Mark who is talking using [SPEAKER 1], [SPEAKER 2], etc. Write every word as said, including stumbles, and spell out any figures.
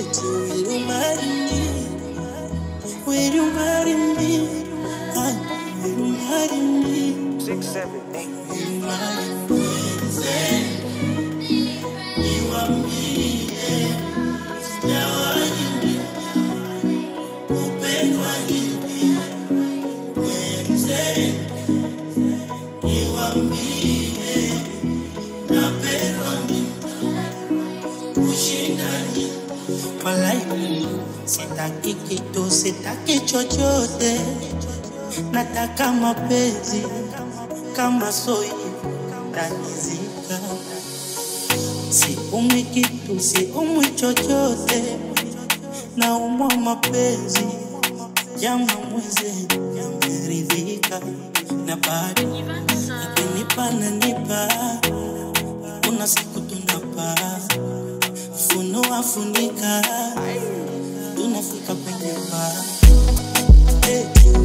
[SPEAKER 1] eti will you marry me? Will you marry me? Honey, will you marry me?
[SPEAKER 2] Six, seven, eight.
[SPEAKER 1] Will you marry me? Say, you are me, yeah. Now I need you. Open one you. When say, you are me, yeah. Now pay on me. Pushing on you. Politely, sitaki kitu, sitaki chochote. Nataka mapenzi kama soi tanizika. Si umwi kitu, si umwi chochote. Na umwa mapenzi jama mweze yameridhika. Na bado napenipa na nipa. Una siku tunapa funua funika. Tunafika kwenye paa. Hey,